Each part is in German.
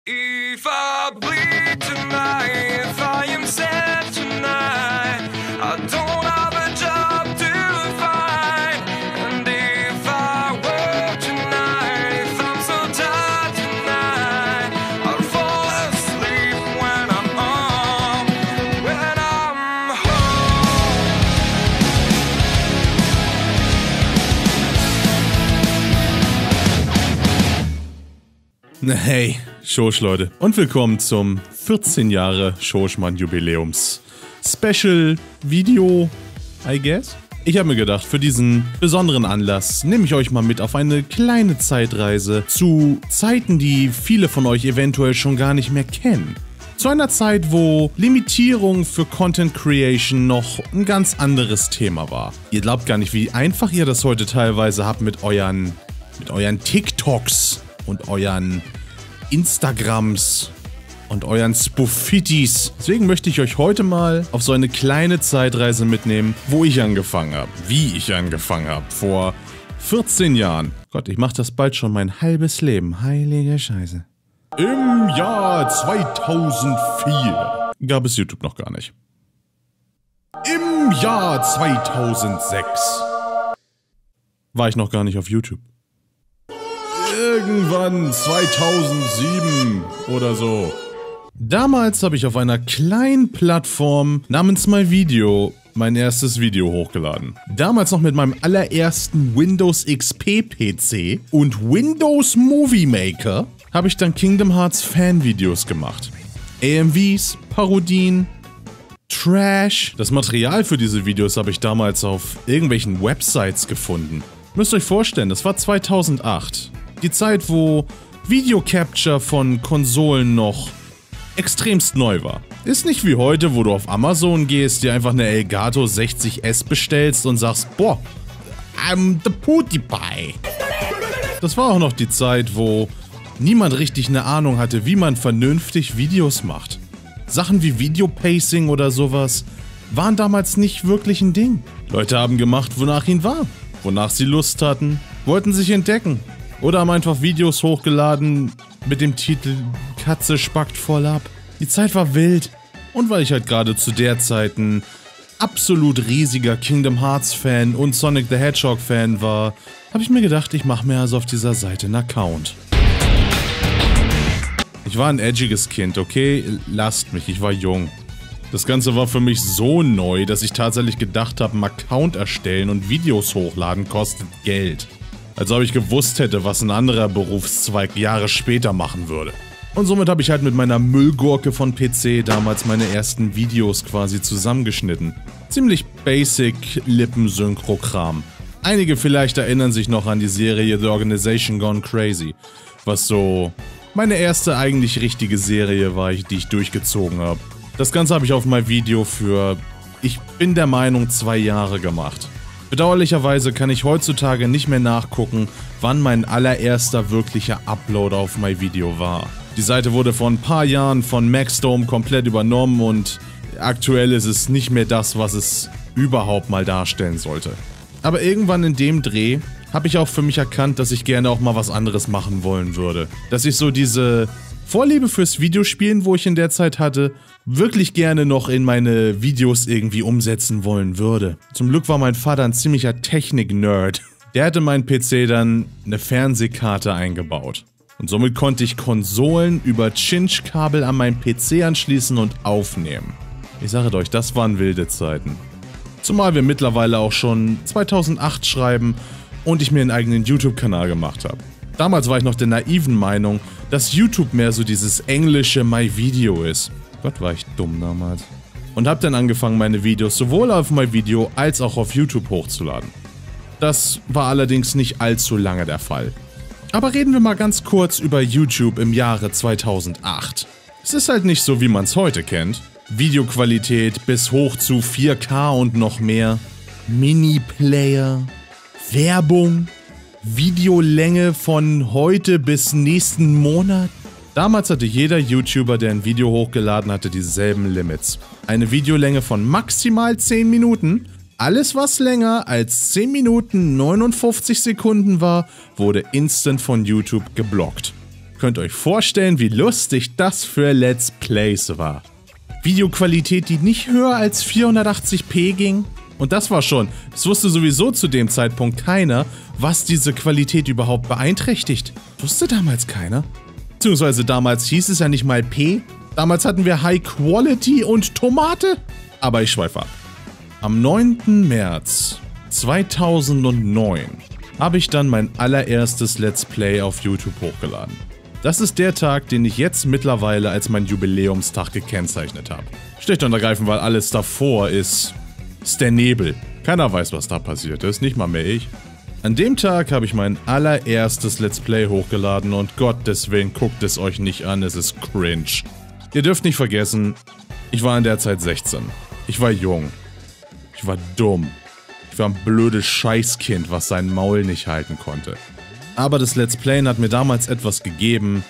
If I bleed tonight, if I am sad tonight, I don't have a job to find. And if I work tonight, if I'm so tired tonight, I'll fall asleep when I'm home, when I'm home. Hey, Schosch-Leute, und willkommen zum 14 Jahre Schoschmann-Jubiläums Special Video, I guess? Ich habe mir gedacht, für diesen besonderen Anlass nehme ich euch mal mit auf eine kleine Zeitreise zu Zeiten, die viele von euch eventuell schon gar nicht mehr kennen. Zu einer Zeit, wo Limitierung für Content Creation noch ein ganz anderes Thema war. Ihr glaubt gar nicht, wie einfach ihr das heute teilweise habt mit euren TikToks und euren Instagrams und euren Spoofitties. Deswegen möchte ich euch heute mal auf so eine kleine Zeitreise mitnehmen, wo ich angefangen habe. Wie ich angefangen habe. Vor 14 Jahren. Gott, ich mache das bald schon mein halbes Leben. Heilige Scheiße. Im Jahr 2004 gab es YouTube noch gar nicht. Im Jahr 2006 war ich noch gar nicht auf YouTube. Irgendwann 2007 oder so. Damals habe ich auf einer kleinen Plattform namens MyVideo mein erstes Video hochgeladen. Damals noch mit meinem allerersten Windows XP PC und Windows Movie Maker habe ich dann Kingdom Hearts Fanvideos gemacht. AMVs, Parodien, Trash. Das Material für diese Videos habe ich damals auf irgendwelchen Websites gefunden. Müsst ihr euch vorstellen, das war 2008. Die Zeit, wo Video Capture von Konsolen noch extremst neu war. Ist nicht wie heute, wo du auf Amazon gehst, dir einfach eine Elgato 60S bestellst und sagst, boah, I'm the PewDiePie. Das war auch noch die Zeit, wo niemand richtig eine Ahnung hatte, wie man vernünftig Videos macht. Sachen wie Videopacing oder sowas waren damals nicht wirklich ein Ding. Leute haben gemacht, wonach ihnen war, wonach sie Lust hatten, wollten sich entdecken. Oder haben einfach Videos hochgeladen mit dem Titel Katze spackt voll ab. Die Zeit war wild. Und weil ich halt gerade zu der Zeit ein absolut riesiger Kingdom Hearts Fan und Sonic the Hedgehog Fan war, habe ich mir gedacht, ich mache mir also auf dieser Seite einen Account. Ich war ein edgiges Kind, okay? Lasst mich, ich war jung. Das Ganze war für mich so neu, dass ich tatsächlich gedacht habe, einen Account erstellen und Videos hochladen kostet Geld. Als ob ich gewusst hätte, was ein anderer Berufszweig Jahre später machen würde. Und somit habe ich halt mit meiner Müllgurke von PC damals meine ersten Videos quasi zusammengeschnitten. Ziemlich basic Lippensynchro-Kram. Einige vielleicht erinnern sich noch an die Serie The Organization Gone Crazy, was so meine erste eigentlich richtige Serie war, die ich durchgezogen habe. Das Ganze habe ich auf MyVideo für, ich bin der Meinung, 2 Jahre gemacht. Bedauerlicherweise kann ich heutzutage nicht mehr nachgucken, wann mein allererster wirklicher Upload auf MyVideo war. Die Seite wurde vor ein paar Jahren von Maxdome komplett übernommen und aktuell ist es nicht mehr das, was es überhaupt mal darstellen sollte. Aber irgendwann in dem Dreh habe ich auch für mich erkannt, dass ich gerne auch mal was anderes machen wollen würde. Dass ich so diese Vorliebe fürs Videospielen, wo ich in der Zeit hatte, wirklich gerne noch in meine Videos irgendwie umsetzen wollen würde. Zum Glück war mein Vater ein ziemlicher Technik-Nerd. Der hatte meinen PC dann eine Fernsehkarte eingebaut. Und somit konnte ich Konsolen über Cinch-Kabel an meinen PC anschließen und aufnehmen. Ich sage euch, das waren wilde Zeiten. Zumal wir mittlerweile auch schon 2008 schreiben und ich mir einen eigenen YouTube-Kanal gemacht habe. Damals war ich noch der naiven Meinung, dass YouTube mehr so dieses englische MyVideo ist. Gott, war ich dumm damals. Und hab dann angefangen, meine Videos sowohl auf MyVideo als auch auf YouTube hochzuladen. Das war allerdings nicht allzu lange der Fall. Aber reden wir mal ganz kurz über YouTube im Jahre 2008. Es ist halt nicht so, wie man es heute kennt. Videoqualität bis hoch zu 4K und noch mehr. Mini-Player. Werbung. Videolänge von heute bis nächsten Monat. Damals hatte jeder YouTuber, der ein Video hochgeladen hatte, dieselben Limits. Eine Videolänge von maximal 10 Minuten. Alles, was länger als 10 Minuten 59 Sekunden war, wurde instant von YouTube geblockt. Könnt euch vorstellen, wie lustig das für Let's Plays war. Videoqualität, die nicht höher als 480p ging. Und das war schon, es wusste sowieso zu dem Zeitpunkt keiner, was diese Qualität überhaupt beeinträchtigt. Wusste damals keiner. Beziehungsweise damals hieß es ja nicht mal P. Damals hatten wir High Quality und Tomate. Aber ich schweife ab. Am 9. März 2009 habe ich dann mein allererstes Let's Play auf YouTube hochgeladen. Das ist der Tag, den ich jetzt mittlerweile als mein Jubiläumstag gekennzeichnet habe. Schlicht und ergreifend, weil alles davor ist der Nebel. Keiner weiß, was da passiert ist, nicht mal mehr ich. An dem Tag habe ich mein allererstes Let's Play hochgeladen und Gottes Willen, guckt es euch nicht an, es ist cringe. Ihr dürft nicht vergessen, ich war in der Zeit 16. Ich war jung. Ich war dumm. Ich war ein blödes Scheißkind, was sein Maul nicht halten konnte. Aber das Let's Playen hat mir damals etwas gegeben,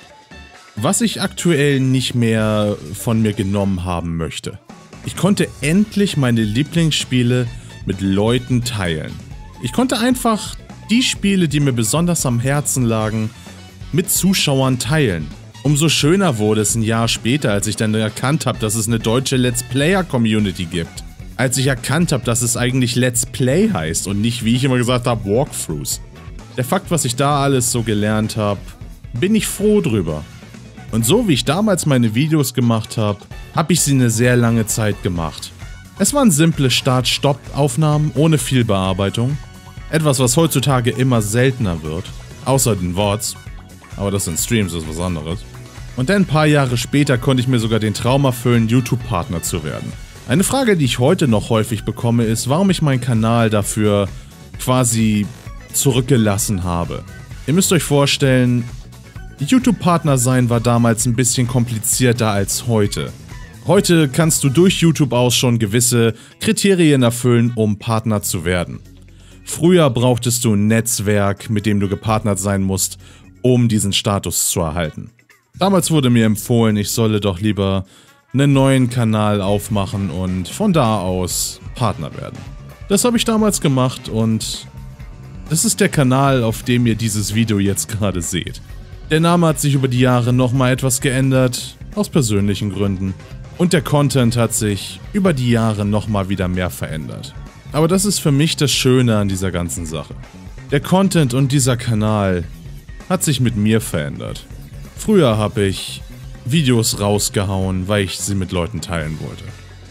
was ich aktuell nicht mehr von mir genommen haben möchte. Ich konnte endlich meine Lieblingsspiele mit Leuten teilen. Ich konnte einfach die Spiele, die mir besonders am Herzen lagen, mit Zuschauern teilen. Umso schöner wurde es ein Jahr später, als ich dann erkannt habe, dass es eine deutsche Let's Player-Community gibt. Als ich erkannt habe, dass es eigentlich Let's Play heißt und nicht, wie ich immer gesagt habe, Walkthroughs. Der Fakt, was ich da alles so gelernt habe, bin ich froh drüber. Und so wie ich damals meine Videos gemacht habe, habe ich sie eine sehr lange Zeit gemacht. Es waren simple Start-Stopp-Aufnahmen ohne viel Bearbeitung. Etwas, was heutzutage immer seltener wird, außer den VODs. Aber das sind Streams, das ist was anderes. Und dann ein paar Jahre später konnte ich mir sogar den Traum erfüllen, YouTube-Partner zu werden. Eine Frage, die ich heute noch häufig bekomme, ist, warum ich meinen Kanal dafür quasi zurückgelassen habe. Ihr müsst euch vorstellen, YouTube-Partner sein war damals ein bisschen komplizierter als heute. Heute kannst du durch YouTube aus schon gewisse Kriterien erfüllen, um Partner zu werden. Früher brauchtest du ein Netzwerk, mit dem du gepartnert sein musst, um diesen Status zu erhalten. Damals wurde mir empfohlen, ich solle doch lieber einen neuen Kanal aufmachen und von da aus Partner werden. Das habe ich damals gemacht und das ist der Kanal, auf dem ihr dieses Video jetzt gerade seht. Der Name hat sich über die Jahre nochmal etwas geändert, aus persönlichen Gründen. Und der Content hat sich über die Jahre nochmal wieder mehr verändert. Aber das ist für mich das Schöne an dieser ganzen Sache. Der Content und dieser Kanal hat sich mit mir verändert. Früher habe ich Videos rausgehauen, weil ich sie mit Leuten teilen wollte.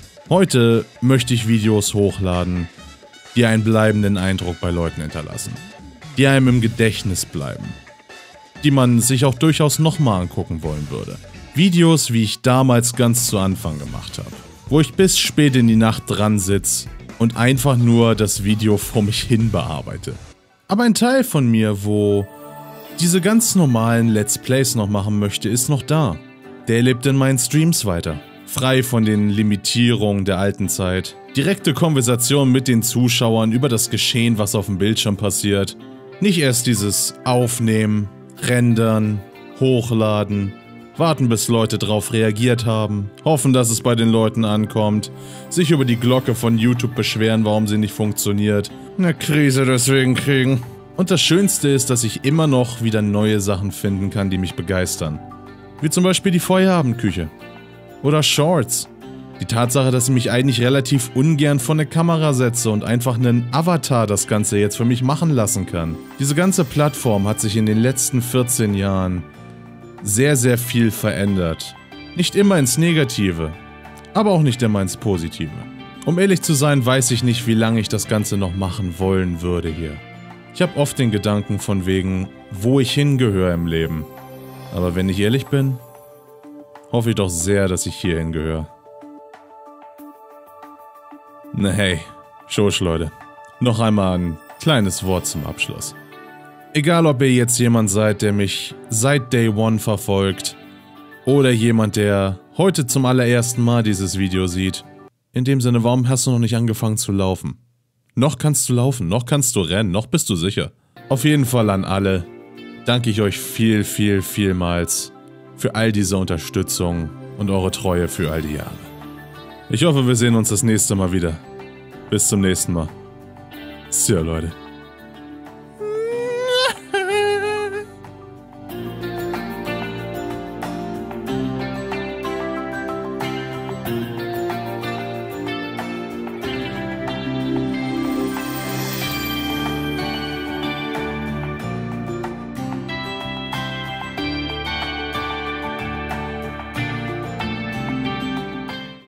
Heute möchte ich Videos hochladen, die einen bleibenden Eindruck bei Leuten hinterlassen. Die einem im Gedächtnis bleiben. Die man sich auch durchaus nochmal angucken wollen würde. Videos, wie ich damals ganz zu Anfang gemacht habe. Wo ich bis spät in die Nacht dran sitze und einfach nur das Video vor mich hin bearbeite. Aber ein Teil von mir, wo diese ganz normalen Let's Plays noch machen möchte, ist noch da. Der lebt in meinen Streams weiter. Frei von den Limitierungen der alten Zeit. Direkte Konversation mit den Zuschauern über das Geschehen, was auf dem Bildschirm passiert. Nicht erst dieses Aufnehmen, Rendern, Hochladen, warten bis Leute drauf reagiert haben, hoffen, dass es bei den Leuten ankommt, sich über die Glocke von YouTube beschweren, warum sie nicht funktioniert, eine Krise deswegen kriegen. Und das Schönste ist, dass ich immer noch wieder neue Sachen finden kann, die mich begeistern. Wie zum Beispiel die Feierabendküche. Oder Shorts. Die Tatsache, dass ich mich eigentlich relativ ungern vor eine Kamera setze und einfach einen Avatar das Ganze jetzt für mich machen lassen kann. Diese ganze Plattform hat sich in den letzten 14 Jahren sehr, sehr viel verändert. Nicht immer ins Negative, aber auch nicht immer ins Positive. Um ehrlich zu sein, weiß ich nicht, wie lange ich das Ganze noch machen wollen würde hier. Ich habe oft den Gedanken von wegen, wo ich hingehöre im Leben. Aber wenn ich ehrlich bin, hoffe ich doch sehr, dass ich hier hingehöre. Na hey, Schosch Leute, noch einmal ein kleines Wort zum Abschluss. Egal ob ihr jetzt jemand seid, der mich seit Day One verfolgt, oder jemand, der heute zum allerersten Mal dieses Video sieht. In dem Sinne, warum hast du noch nicht angefangen zu laufen? Noch kannst du laufen, noch kannst du rennen, noch bist du sicher. Auf jeden Fall an alle danke ich euch vielmals für all diese Unterstützung und eure Treue für all die Jahre. Ich hoffe, wir sehen uns das nächste Mal wieder. Bis zum nächsten Mal. See ya, Leute.